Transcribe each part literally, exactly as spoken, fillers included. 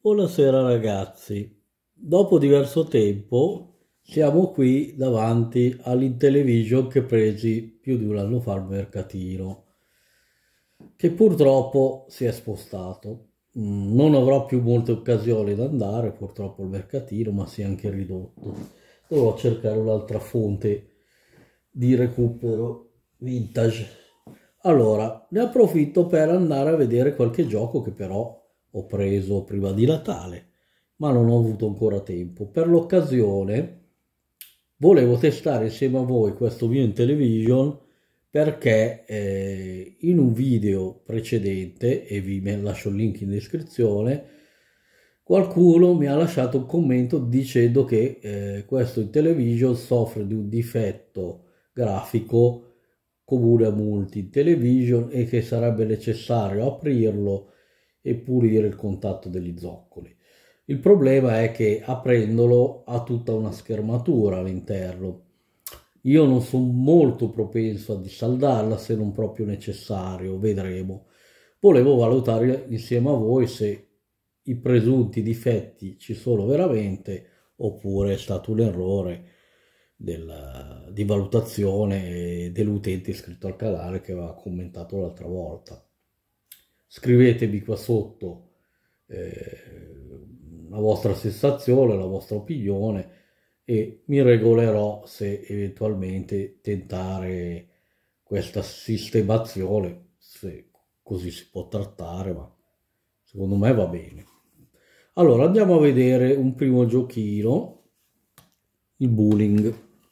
Buonasera ragazzi, dopo diverso tempo siamo qui davanti all'Intellivision che presi più di un anno fa al mercatino, che purtroppo si è spostato. Mm, Non avrò più molte occasioni da andare purtroppo al mercatino, ma si è anche ridotto. Dovrò cercare un'altra fonte di recupero vintage. Allora, ne approfitto per andare a vedere qualche gioco che però ho preso prima di Natale, ma non ho avuto ancora tempo. Per l'occasione volevo testare insieme a voi questo mio Intellivision perché eh, in un video precedente, e vi me- lascio il link in descrizione, qualcuno mi ha lasciato un commento dicendo che eh, questo Intellivision soffre di un difetto grafico comune a molti in television e che sarebbe necessario aprirlo e pulire il contatto degli zoccoli. Il problema è che aprendolo ha tutta una schermatura all'interno. Io non sono molto propenso a disaldarla se non proprio necessario, vedremo. Volevo valutare insieme a voi se i presunti difetti ci sono veramente oppure è stato un errore del- di valutazione dell'utente iscritto al canale che aveva commentato l'altra volta. Scrivetemi qua sotto eh, la vostra sensazione, la vostra opinione e mi regolerò se eventualmente tentare questa sistemazione, se così si può trattare, ma secondo me va bene. Allora andiamo a vedere un primo giochino, il bowling.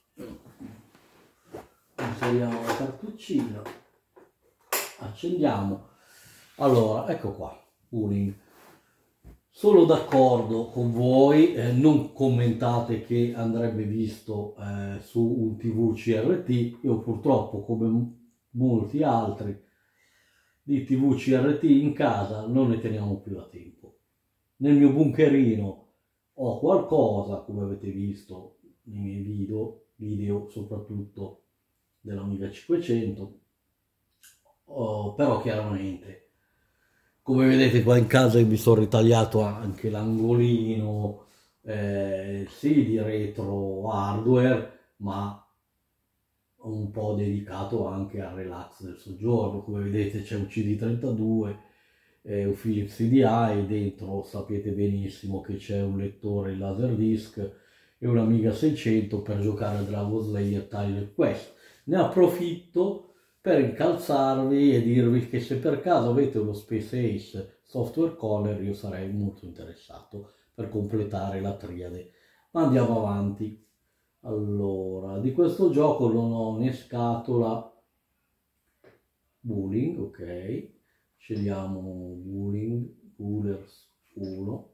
Inseriamo la cartuccina, accendiamo. Allora, ecco qua, bowling. Sono d'accordo con voi, eh, non commentate che andrebbe visto eh, su un T V C R T. Io purtroppo, come m- molti altri di T V C R T in casa, non ne teniamo più da tempo. Nel mio bunkerino ho qualcosa, come avete visto nei miei video, video soprattutto dell'Amiga cinquecento, oh, però chiaramente come vedete qua in casa mi sono ritagliato anche l'angolino, eh, sì, di retro hardware, ma un po' dedicato anche al relax del soggiorno. Come vedete c'è un C D trentadue, eh, un Philips C D I, dentro sapete benissimo che c'è un lettore Laserdisc e un Amiga seicento per giocare a Dragon Slayer Tile Quest. Ne approfitto per incalzarvi e dirvi che se per caso avete uno Space Ace Software Corner io sarei molto interessato per completare la triade. Ma andiamo avanti. Allora, di questo gioco non ho né scatola bowling, ok. Scegliamo bowling, bowlers uno.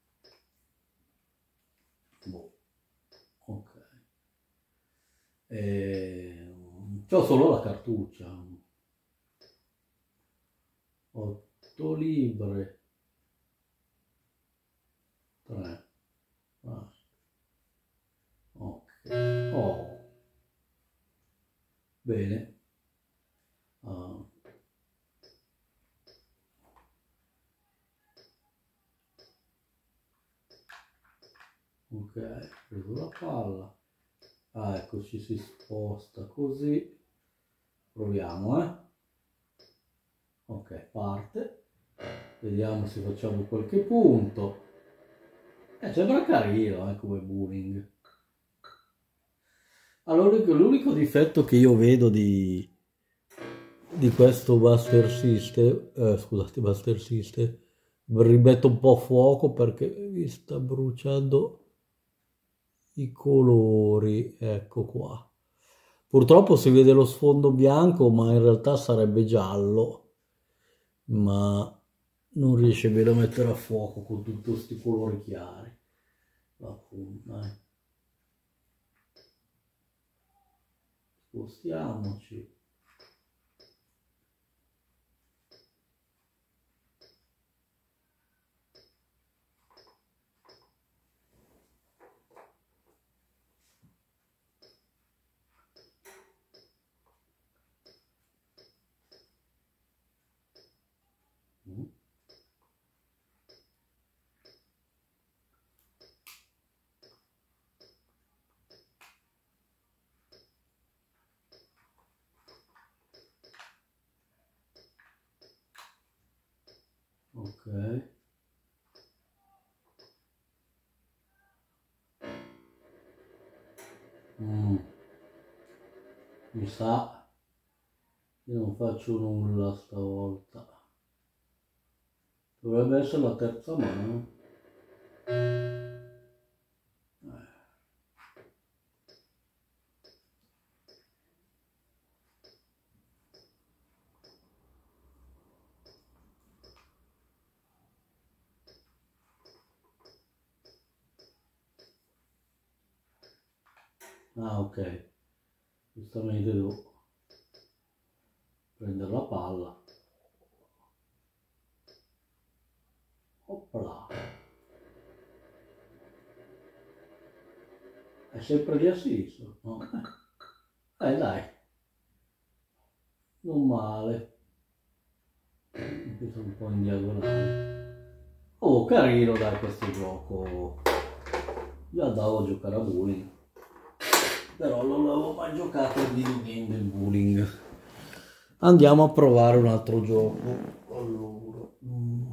Boh, ok. E... c'ho solo la cartuccia. otto libre. tre. Ah, ok. Oh, bene. Ah, ok, ho preso la palla. Ah, ecco, ci si sposta così. Proviamo, eh. Ok, parte. Vediamo se facciamo qualche punto. Eh, sembra carino, eh, come bowling. Allora, l'unico l'unico difetto che io vedo di, di questo Buster System, eh, scusate, Buster System, rimetto un po' a fuoco perché mi sta bruciando i colori, ecco qua. Purtroppo si vede lo sfondo bianco, ma in realtà sarebbe giallo, ma non riesce bene a mettere a fuoco con tutti questi colori chiari. La punta, eh. Spostiamoci. Mm. Mm. Mi sa che non faccio nulla stavolta. Dovrebbe essere la terza mano. Ah, ok. Giustamente devo prendere la palla. Opla. È sempre di a sinistra, no? Eh dai, non male. Anche se un po' in diagonale. Oh, carino dai questo gioco. Io andavo a giocare a bowling, però non avevo mai giocato al videogame del bowling. Andiamo a provare un altro gioco. Allora, mm.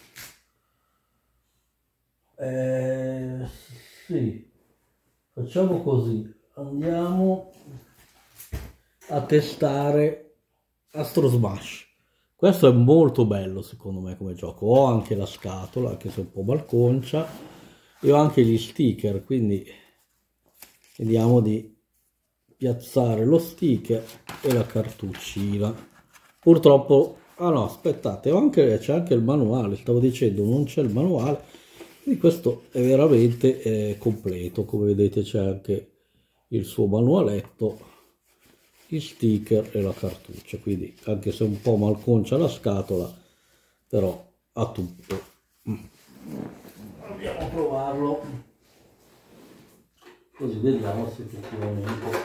eh, sì, facciamo così. Andiamo a testare Astro Smash. Questo è molto bello secondo me come gioco. Ho anche la scatola, anche se è un po' malconcia, e ho anche gli sticker, quindi vediamo di piazzare lo sticker e la cartuccina. Purtroppo, ah no, aspettate, c'è anche il manuale, stavo dicendo non c'è il manuale, quindi questo è veramente eh, completo. Come vedete c'è anche il suo manualetto, gli sticker e la cartuccia, quindi anche se un po' malconcia la scatola, però ha tutto. Andiamo a provarlo, così vediamo se effettivamente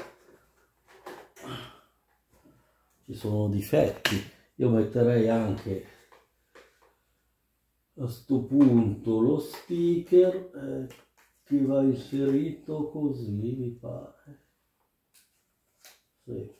ci sono difetti. Io metterei anche a sto punto lo sticker eh, che va inserito così, mi pare. Sì.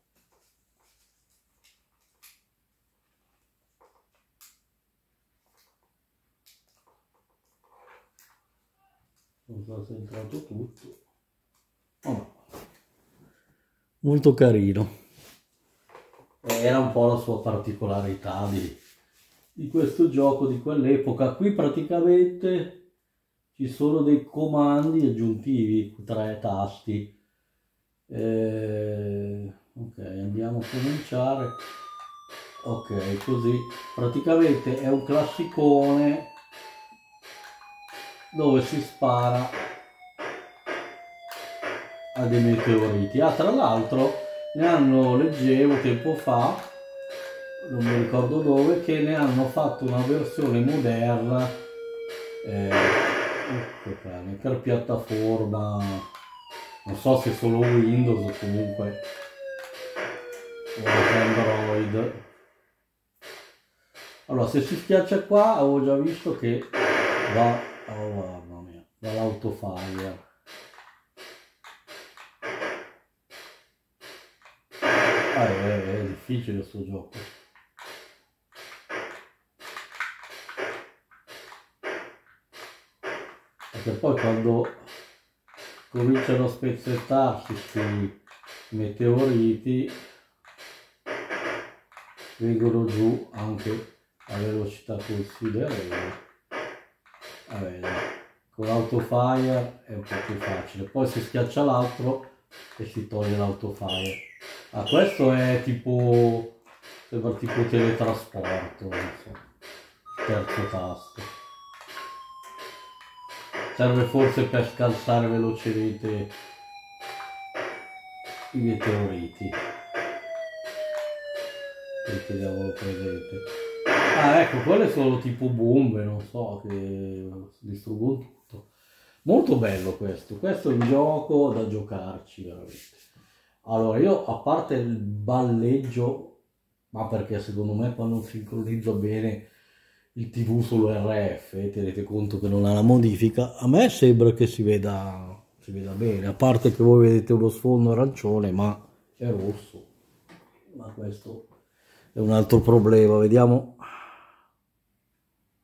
Non so se è entrato tutto. Oh, molto carino. Era un po' la sua particolarità di, di questo gioco di quell'epoca. Qui praticamente ci sono dei comandi aggiuntivi, tre tasti. Eh, ok, andiamo a cominciare. Ok, così praticamente è un classicone dove si spara a dei meteoriti. Ah, tra l'altro ne hanno, leggevo tempo fa, non mi ricordo dove, che ne hanno fatto una versione moderna eh, per piattaforma, non so se solo Windows o comunque o Android. Allora, se si schiaccia qua, avevo già visto che va, oh mamma mia, va l'autofire. Ah, è, è difficile questo gioco. Perché poi quando cominciano a spezzettarsi questi meteoriti vengono giù anche a velocità considerevole. Vabbè, con l'autofire è un po' più facile. Poi si schiaccia l'altro e si toglie l'autofire. Ah, questo è tipo, sembra tipo teletrasporto, non so, terzo tasto. Serve forse per scalzare velocemente i meteoriti. E teniamolo presente. Ah, ecco, quelle sono tipo bombe, non so, che distruggono tutto. Molto bello questo, questo è un gioco da giocarci veramente. Allora, io a parte il balleggio, ma perché secondo me quando non sincronizza bene il tivù sull'R F, tenete conto che non ha la modifica, a me sembra che si veda, si veda bene, a parte che voi vedete uno sfondo arancione, ma è rosso. Ma questo è un altro problema, vediamo.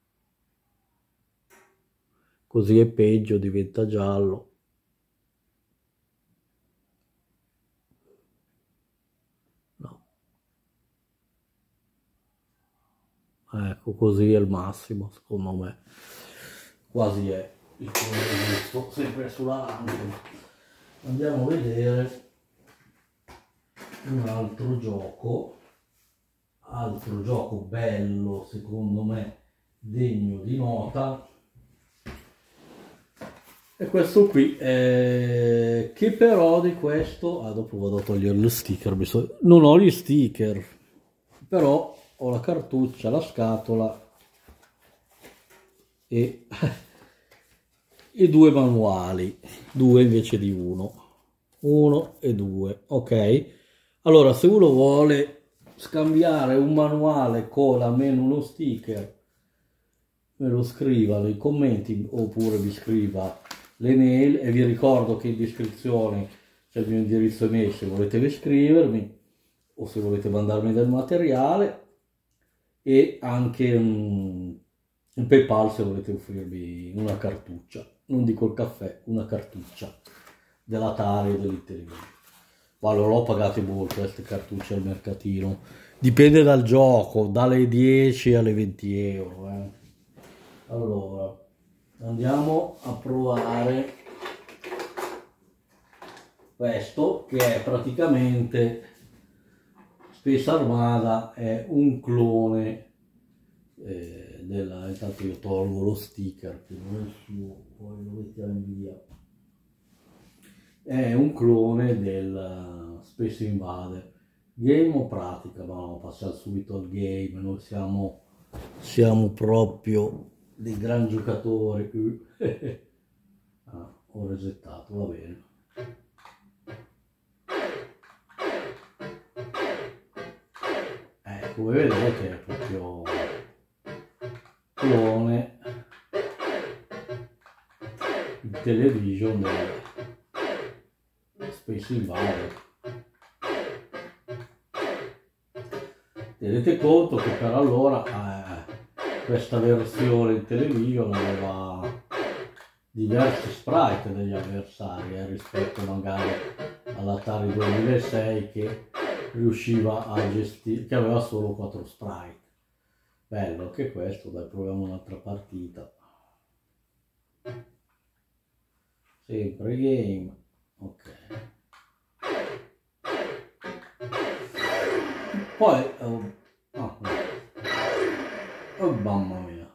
così è peggio, diventa giallo. No. Ecco, così è il massimo, secondo me. Quasi è il colore giusto, sempre sulla lampada. Andiamo a vedere un altro gioco, altro gioco bello, secondo me, degno di nota. E questo qui, eh, che però di questo, ah dopo vado a togliere lo sticker, non ho gli sticker, però ho la cartuccia, la scatola e, e due manuali, due invece di uno, uno e due, ok? Allora se uno vuole scambiare un manuale con almeno uno sticker, me lo scriva nei commenti oppure vi scriva le mail, e vi ricordo che in descrizione c'è il mio indirizzo email se volete scrivermi o se volete mandarmi del materiale, e anche un, un PayPal se volete offrirmi una cartuccia, non dico il caffè, una cartuccia dell'Atari o dell'Intellivision. Ma non l'ho pagate molto queste cartucce al mercatino, dipende dal gioco, dalle dieci alle venti euro. Eh. Allora, andiamo a provare questo che è praticamente Space Armada, è un clone eh, della, intanto io tolgo lo sticker che non è il suo, poi lo mettiamo via, è un clone del Space Invader. Game o pratica? Ma no, passiamo subito al game, noi siamo, siamo proprio dei gran giocatori. Ah, ho resettato, va bene. Eh, come vedete è proprio clone il Television del Space Invader. Tenete conto che per allora eh, questa versione in Television aveva diversi sprite degli avversari eh, rispetto magari all'Atari duemilasei che riusciva a gestire, che aveva solo quattro sprite. Bello anche questo, dai, proviamo un'altra partita. Sempre game, ok. Poi, oh, oh, oh mamma mia.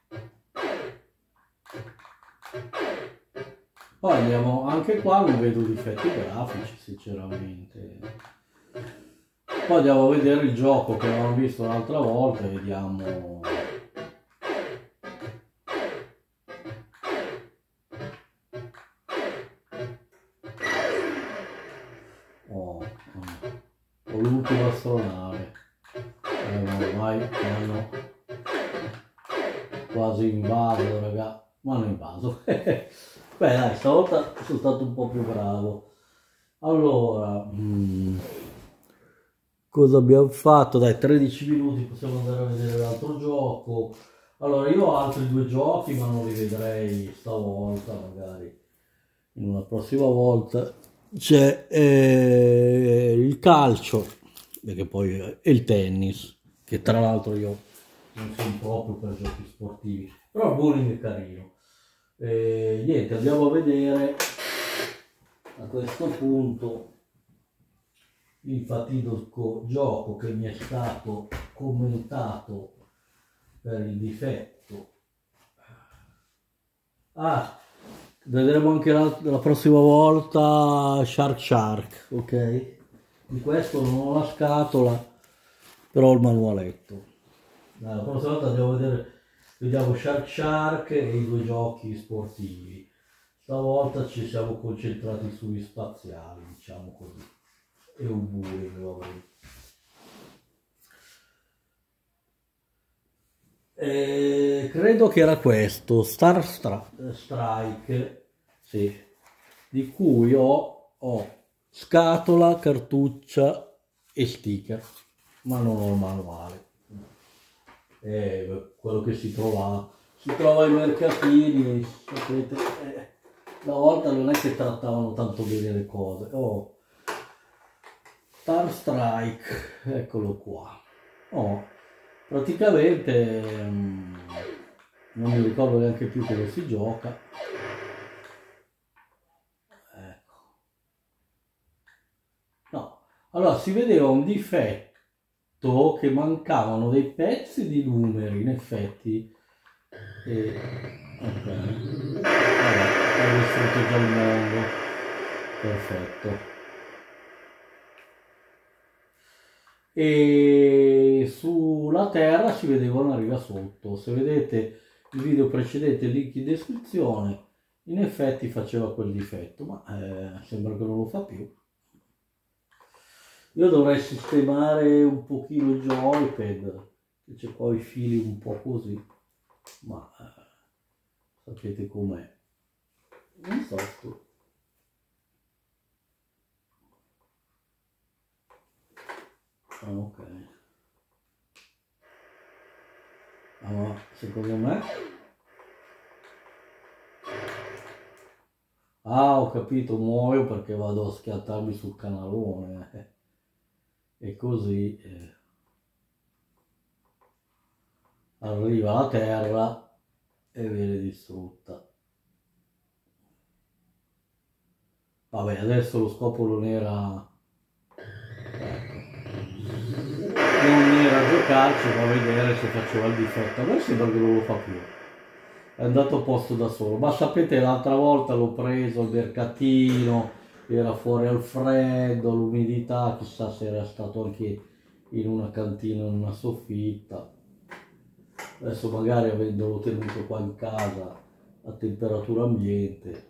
Poi andiamo, anche qua non vedo difetti grafici sinceramente. Poi andiamo a vedere il gioco che avevamo visto l'altra volta e vediamo. Oh, oh. Ho l'ultima astronave. Eh, ormai hanno quasi invaso, raga. Ma hanno invaso. Beh dai, stavolta sono stato un po' più bravo. Allora, hmm, cosa abbiamo fatto? Dai, tredici minuti, possiamo andare a vedere l'altro gioco. Allora, io ho altri due giochi, ma non li vedrei stavolta, magari in una prossima volta. C'è eh, il calcio, perché poi è il tennis, che tra l'altro io non sono proprio per giochi sportivi, però il bowling è carino. E, niente, andiamo a vedere a questo punto il fatidico gioco che mi è stato commentato per il difetto. Ah, vedremo anche la, la prossima volta Shark Shark, ok? Di questo non ho la scatola, però ho il manualetto. Dai, la prossima volta andiamo a vedere, vediamo Shark Shark e i due giochi sportivi. Stavolta ci siamo concentrati sugli spaziali, diciamo così. E un bullying, vabbè. Eh, credo che era questo, Star Stra Strike, sì, di cui ho, ho scatola, cartuccia e sticker, ma non ho il manuale. Eh, quello che si trova si trova ai mercatini, sapete, eh, una volta non è che trattavano tanto bene le cose. Oh, Star Strike, eccolo qua. Oh, praticamente mm, non mi ricordo neanche più come si gioca. Ecco. No, allora si vedeva un difetto che mancavano dei pezzi di numeri, in effetti. E, ok, vabbè, ho distrutto già il mondo, perfetto. E sulla terra si vedeva una riga sotto. Se vedete il video precedente, link in descrizione, in effetti faceva quel difetto, ma eh, sembra che non lo fa più. Io dovrei sistemare un pochino il joypad, che c'è qua i fili un po' così, ma eh, sapete com'è. Non so sto. Ah, ok. Ah, ma secondo me... Ah, ho capito, muoio perché vado a schiantarmi sul canalone. Eh. E così eh, arriva la terra e viene distrutta. Vabbè, adesso lo scopo non era... Ecco. Non era giocarci, ma vedere se faceva il difetto. A me sembra che non lo fa più. È andato a posto da solo. Ma sapete, l'altra volta l'ho preso al mercatino, era fuori al freddo, l'umidità, chissà se era stato anche in una cantina, in una soffitta. Adesso magari avendolo tenuto qua in casa a temperatura ambiente.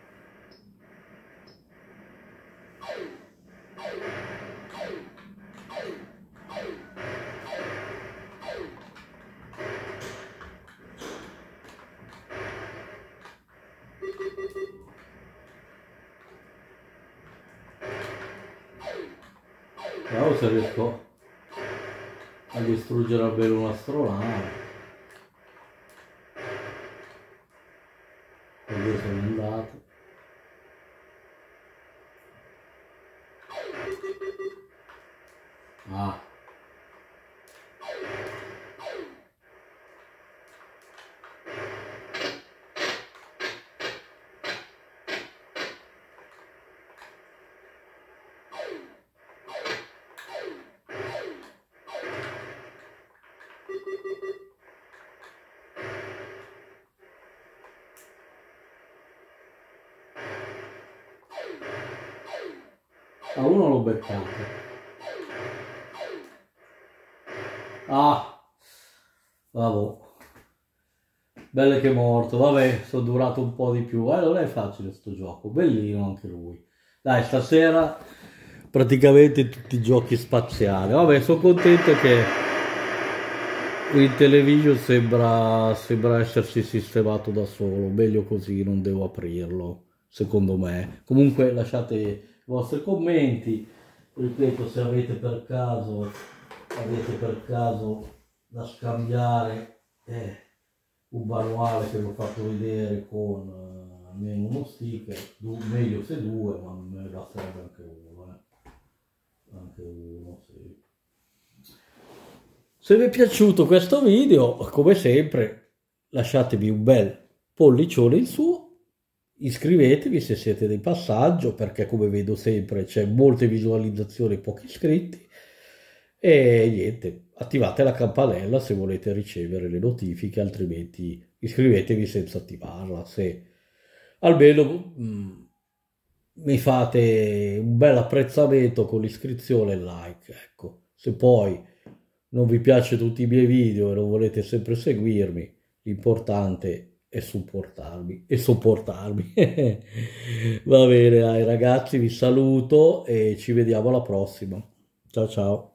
Vediamo se riesco a distruggere almeno un'astronave. E due sono andati. Ah. A uno l'ho beccato. Ah, vabbè. Bello che è morto, vabbè, sono durato un po' di più. Eh, non è facile sto gioco, bellino anche lui. Dai, stasera praticamente tutti i giochi spaziali. Vabbè, sono contento che il televisore sembra, sembra essersi sistemato da solo. Meglio così, non devo aprirlo, secondo me. Comunque lasciate i vostri commenti. Ripeto, se avete per caso, avete per caso da scambiare eh, un manuale che vi ho fatto vedere con eh, almeno uno sticker, du- meglio se due, ma me ne basterebbe anche uno. Eh. Anche uno, sì. Se vi è piaciuto questo video, come sempre, lasciatemi un bel pollicione in su, iscrivetevi se siete di passaggio, perché come vedo sempre c'è molte visualizzazioni e pochi iscritti, e niente, attivate la campanella se volete ricevere le notifiche, altrimenti iscrivetevi senza attivarla, se almeno mh, mi fate un bel apprezzamento con l'iscrizione e il like, ecco. Se poi non vi piace tutti i miei video e non volete sempre seguirmi, l'importante è supportarmi e sopportarmi. Va bene, dai ragazzi, vi saluto e ci vediamo alla prossima. Ciao ciao.